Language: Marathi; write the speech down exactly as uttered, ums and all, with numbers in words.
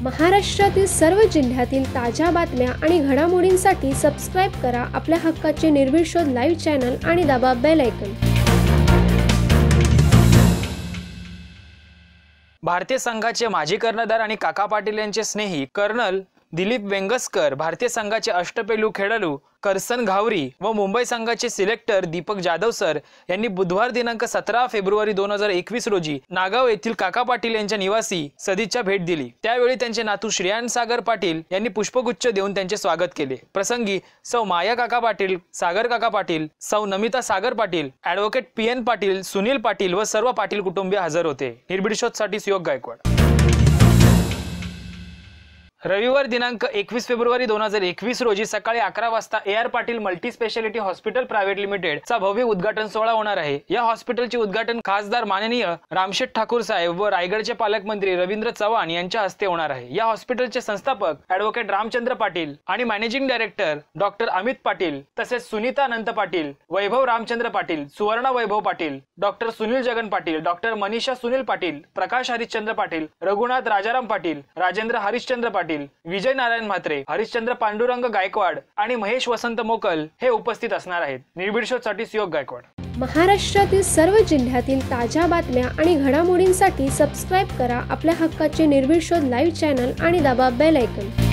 महाराष्ट्रातील सर्व जिल्ह्यातील ताज्या बातम्या आणि घडामोडींसाठी सबस्क्राईब करा आपल्या हक्काचे निर्भीड शोध लाईव्ह चॅनल आणि दाबा बेल आयकॉन। भारतीय संघाचे माजी कर्णधार आणि काका पाटील यांचे स्नेही कर्नल दिलीप वेंगसकर, भारतीय संघाचे अष्टपैलू खेळाडू करसन घावरी व मुंबई संघाचे सिलेक्टर दीपक जाधव सर यांनी बुधवार दिनांक सतरा फेब्रुवारी दोन हजार एकवीस रोजी नागाव येथील काका पाटील यांच्या निवासी सदिच्छा भेट दिली। त्यावेळी त्यांचे नातू श्रेयान सागर पाटील यांनी पुष्पगुच्छ देऊन त्यांचे स्वागत केले। प्रसंगी सौ माया काका पाटील, सागर काका पाटील, सौ Namita Sagar Patil, advocate P N Patil, Sunil Patil व सर्व पाटील कुटुंबीय हजर होते। निर्भीड शोधसाठी सुयोग गायकवाड। रविवार दिनांक एकवीस फेब्रुवारी दोन हजार एकवीस रोजी सकाळी अकरा वाजता A R Patil multi speciality hospital private limited चा भव्य उद्घाटन सोहळा होणार आहे। या हॉस्पिटलचे उद्घाटन खासदार माननीय रामशेठ ठाकूर साहेब व रायगडचे पालकमंत्री रवींद्र चव्हाण यांच्या हस्ते होणार आहे। या हॉस्पिटलचे संस्थापक ॲडव्होकेट रामचंद्र पाटील आणि managing director doctor Amit Patil तसेच सुनीता अनंत पाटील, वैभव रामचंद्र पाटील, सुवर्णा वैभव पाटील, डॉक्टर सुनील जगन पाटील, डॉक्टर मनीषा सुनील पाटील, प्रकाश हरिश्चंद्र पाटील, रघुनाथ राजाराम पाटील, राजेंद्र हरिश्चंद्र पाटील, विजय नारायण म्हात्रे, हरिश्चंद्र पांडुरंग गायकवाड आणि महेश वसंत मोकल हे उपस्थित असणार आहेत। निर्भीड शोधसाठी सुयोग गायकवाड। महाराष्ट्रातील सर्व जिल्ह्यातील ताज्या बातम्या आणि घडामोडींसाठी सबस्क्राईब करा आपल्या हक्काचे निर्भीड शोध लाईव्ह चॅनल आणि दाबा बेल आयकॉन।